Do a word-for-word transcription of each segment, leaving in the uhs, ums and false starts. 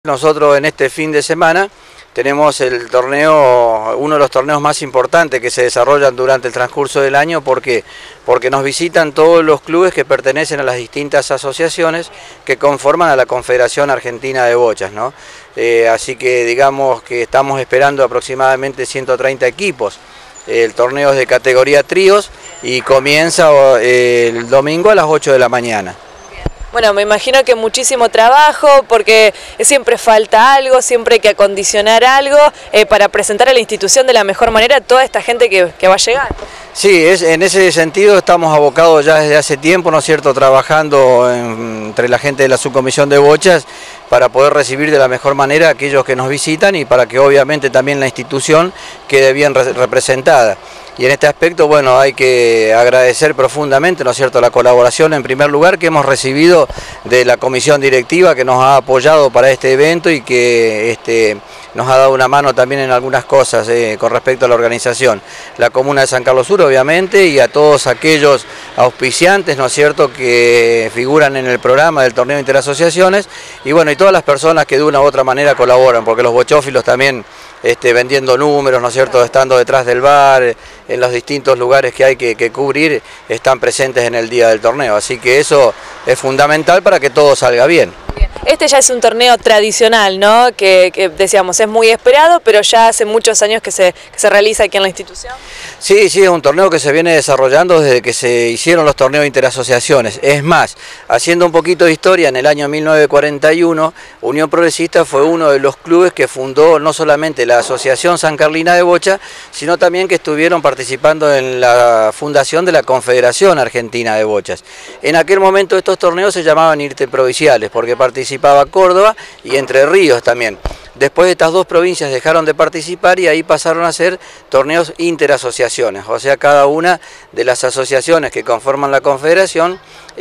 Nosotros en este fin de semana tenemos el torneo, uno de los torneos más importantes que se desarrollan durante el transcurso del año. ¿Por qué? Porque nos visitan todos los clubes que pertenecen a las distintas asociaciones que conforman a la Confederación Argentina de Bochas, ¿no? Eh, así que digamos que estamos esperando aproximadamente ciento treinta equipos. El torneo es de categoría tríos y comienza eh, el domingo a las ocho de la mañana. Bueno, me imagino que muchísimo trabajo, porque siempre falta algo, siempre hay que acondicionar algo eh, para presentar a la institución de la mejor manera a toda esta gente que, que va a llegar. Sí, es, en ese sentido estamos abocados ya desde hace tiempo, ¿no es cierto?, trabajando en, entre la gente de la subcomisión de bochas para poder recibir de la mejor manera a aquellos que nos visitan y para que obviamente también la institución quede bien re representada. Y en este aspecto, bueno, hay que agradecer profundamente, ¿no es cierto?, la colaboración en primer lugar que hemos recibido de la comisión directiva que nos ha apoyado para este evento y que este, nos ha dado una mano también en algunas cosas eh, con respecto a la organización. La comuna de San Carlos Sur, obviamente, y a todos aquellos auspiciantes, ¿no es cierto?, que figuran en el programa del torneo interasociaciones, y bueno, y todas las personas que de una u otra manera colaboran, porque los bochófilos también Este, vendiendo números, ¿no es cierto?, estando detrás del bar, en los distintos lugares que hay que, que cubrir, están presentes en el día del torneo. Así que eso es fundamental para que todo salga bien. Este ya es un torneo tradicional, ¿no?, que, que decíamos es muy esperado, pero ya hace muchos años que se, que se realiza aquí en la institución. Sí, sí, es un torneo que se viene desarrollando desde que se hicieron los torneos interasociaciones. Es más, haciendo un poquito de historia, en el año mil novecientos cuarenta y uno, Unión Progresista fue uno de los clubes que fundó no solamente la Asociación San Carlina de Bocha, sino también que estuvieron participando en la fundación de la Confederación Argentina de Bochas. En aquel momento estos torneos se llamaban interprovinciales, porque participaba Córdoba y Entre Ríos también. Después estas dos provincias dejaron de participar y ahí pasaron a ser torneos interasociaciones, o sea, cada una de las asociaciones que conforman la confederación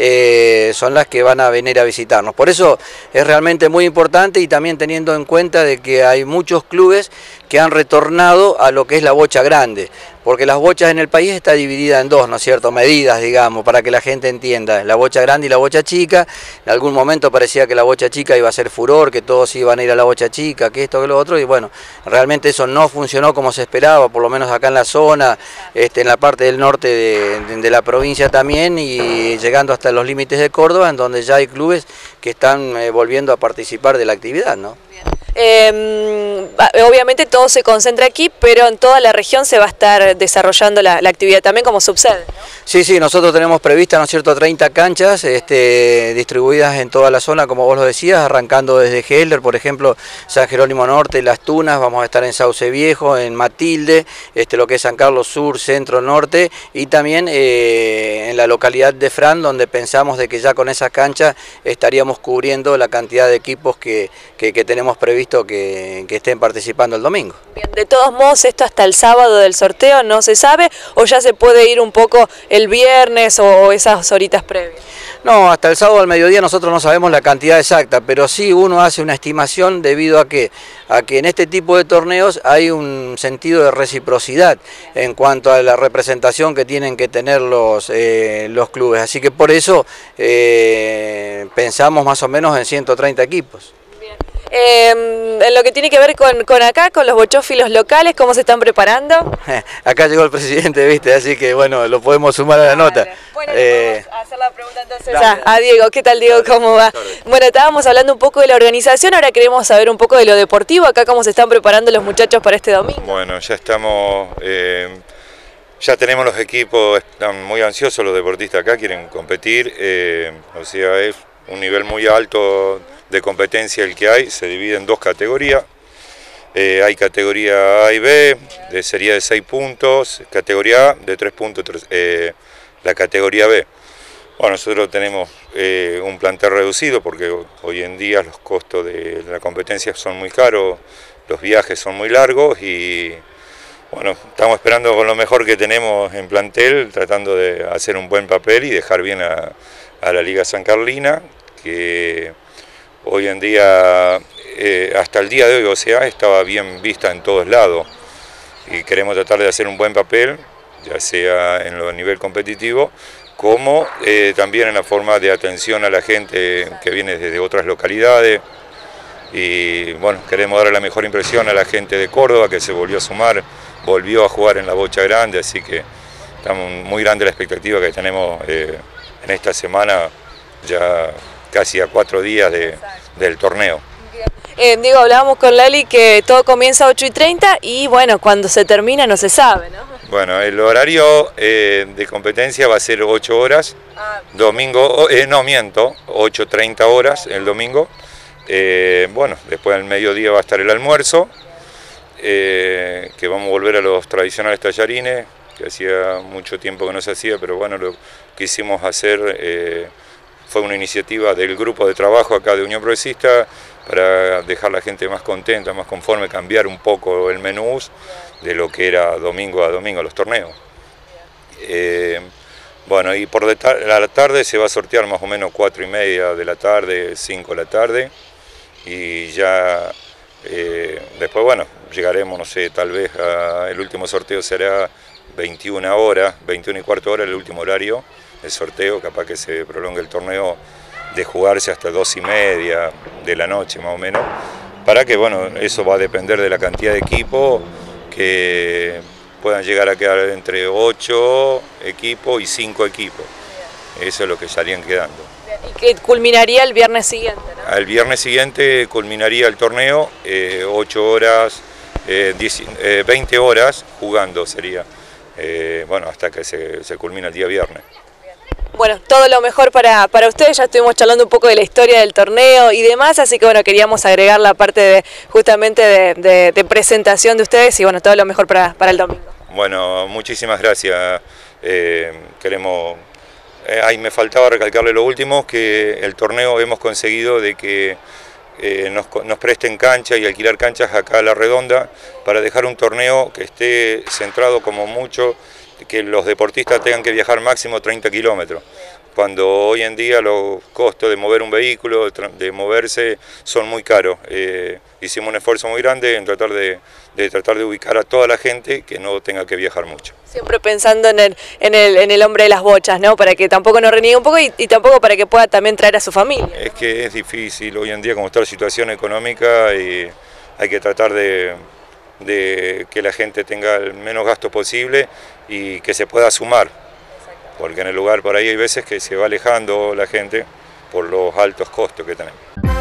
eh, son las que van a venir a visitarnos. Por eso es realmente muy importante, y también teniendo en cuenta de que hay muchos clubes que han retornado a lo que es la bocha grande, porque las bochas en el país está dividida en dos, ¿no es cierto?, medidas, digamos, para que la gente entienda, la bocha grande y la bocha chica. En algún momento parecía que la bocha chica iba a ser furor, que todos iban a ir a la bocha chica, que esto, que lo otro, y bueno, realmente eso no funcionó como se esperaba, por lo menos acá en la zona, este, en la parte del norte de, de, de la provincia también, y llegando hasta los límites de Córdoba, en donde ya hay clubes que están eh, volviendo a participar de la actividad, ¿no? Eh, obviamente todo se concentra aquí, pero en toda la región se va a estar desarrollando la, la actividad también como subsede, ¿no? Sí, sí, nosotros tenemos previstas, ¿no es cierto?, treinta canchas este, distribuidas en toda la zona, como vos lo decías, arrancando desde Heller, por ejemplo, San Jerónimo Norte, Las Tunas, vamos a estar en Sauce Viejo, en Matilde, este, lo que es San Carlos Sur, Centro, Norte, y también eh, en la localidad de Fran, donde pensamos de que ya con esa cancha estaríamos cubriendo la cantidad de equipos que, que, que tenemos previstos Que, que estén participando el domingo. Bien, de todos modos, esto hasta el sábado del sorteo no se sabe, o ya se puede ir un poco el viernes o esas horitas previas. No, hasta el sábado al mediodía nosotros no sabemos la cantidad exacta, pero sí uno hace una estimación debido a que, a que en este tipo de torneos hay un sentido de reciprocidad en cuanto a la representación que tienen que tener los, eh, los clubes. Así que por eso eh, pensamos más o menos en ciento treinta equipos. Eh, en lo que tiene que ver con, con acá, con los bochófilos locales, ¿cómo se están preparando? Acá llegó el presidente, ¿viste? Así que bueno, lo podemos sumar a la nota. Bueno, eh, vamos a hacer la pregunta entonces a, a Diego. ¿Qué tal, Diego? ¿Cómo va? Bueno, estábamos hablando un poco de la organización, ahora queremos saber un poco de lo deportivo, acá cómo se están preparando los muchachos para este domingo. Bueno, ya estamos, eh, ya tenemos los equipos, están muy ansiosos los deportistas acá, quieren competir, eh, o sea, es un nivel muy alto de competencia el que hay, se divide en dos categorías, eh, hay categoría A y B, de sería de seis puntos, categoría A de tres puntos, eh, la categoría B. Bueno, nosotros tenemos eh, un plantel reducido porque hoy en día los costos de la competencia son muy caros, los viajes son muy largos y bueno, estamos esperando con lo mejor que tenemos en plantel, tratando de hacer un buen papel y dejar bien a, a la Liga San Carlina, que hoy en día, eh, hasta el día de hoy, o sea, estaba bien vista en todos lados y queremos tratar de hacer un buen papel, ya sea en lo nivel competitivo, como eh, también en la forma de atención a la gente que viene desde otras localidades, y bueno, queremos darle la mejor impresión a la gente de Córdoba que se volvió a sumar, volvió a jugar en la bocha grande, así que estamos muy grande la expectativa que tenemos eh, en esta semana, ya casi a cuatro días de, del torneo. Eh, Diego, hablábamos con Lali que todo comienza a ocho y treinta y bueno, cuando se termina no se sabe, ¿no? Bueno, el horario eh, de competencia va a ser ocho horas, ah, domingo, eh, no miento, ocho treinta horas el domingo. Eh, bueno, después del mediodía va a estar el almuerzo, eh, que vamos a volver a los tradicionales tallarines, que hacía mucho tiempo que no se hacía, pero bueno, lo quisimos hacer, eh, fue una iniciativa del grupo de trabajo acá de Unión Progresista, para dejar a la gente más contenta, más conforme, cambiar un poco el menú de lo que era domingo a domingo los torneos. Eh, bueno, y por la tarde se va a sortear más o menos cuatro y media de la tarde, cinco de la tarde, y ya eh, después, bueno, llegaremos, no sé, tal vez a, el último sorteo será veintiuna horas, veintiuna y cuarto hora el último horario, el sorteo, capaz que se prolongue el torneo de jugarse hasta dos y media de la noche más o menos, para que, bueno, eso va a depender de la cantidad de equipos, que puedan llegar a quedar entre ocho equipos y cinco equipos, eso es lo que estarían quedando. Y que culminaría el viernes siguiente, ¿no? El viernes siguiente culminaría el torneo, eh, ocho horas, eh, diez, eh, veinte horas jugando sería, eh, bueno, hasta que se, se culmina el día viernes. Bueno, todo lo mejor para, para ustedes, ya estuvimos charlando un poco de la historia del torneo y demás, así que bueno, queríamos agregar la parte de justamente de, de, de presentación de ustedes y bueno, todo lo mejor para, para el domingo. Bueno, muchísimas gracias, eh, queremos, eh, ahí me faltaba recalcarle lo último, que el torneo hemos conseguido de que eh, nos, nos presten canchas y alquilar canchas acá a La Redonda para dejar un torneo que esté centrado como mucho, que los deportistas tengan que viajar máximo treinta kilómetros, cuando hoy en día los costos de mover un vehículo, de moverse, son muy caros. Eh, hicimos un esfuerzo muy grande en tratar de, de tratar de ubicar a toda la gente que no tenga que viajar mucho. Siempre pensando en el, en el, en el hombre de las bochas, ¿no? Para que tampoco nos reniegue un poco y, y tampoco para que pueda también traer a su familia, ¿no? Es que es difícil hoy en día, como está la situación económica, y hay que tratar de... de que la gente tenga el menos gasto posible y que se pueda sumar, porque en el lugar por ahí hay veces que se va alejando la gente por los altos costos que tenemos.